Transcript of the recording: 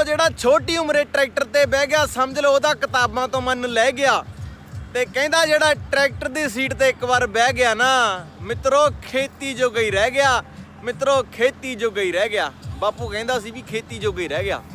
ਦੋਸਤੋ ਜਿਹੜਾ ਛੋਟੀ ਉਮਰੇ ਟਰੈਕਟਰ ਤੇ ਬਹਿ ਗਿਆ ਸਮਝ ਲਓ ਉਹਦਾ ਕਿਤਾਬਾਂ ਤੋਂ ਮਨ ਲੈ ਗਿਆ ਤੇ ਕਹਿੰਦਾ ਜਿਹੜਾ ਟਰੈਕਟਰ ਦੀ ਸੀਟ ਤੇ ਇੱਕ ਵਾਰ ਬਹਿ ਗਿਆ ਨਾ ਮਿੱਤਰੋ ਖੇਤੀ ਜੋਗਾ ਹੀ ਰਹਿ ਗਿਆ। ਮਿੱਤਰੋ ਖੇਤੀ ਜੋਗਾ ਹੀ ਰਹਿ ਗਿਆ। ਬਾਪੂ ਕਹਿੰਦਾ ਸੀ ਵੀ ਖੇਤੀ ਜੋਗਾ ਹੀ ਰਹਿ ਗਿਆ।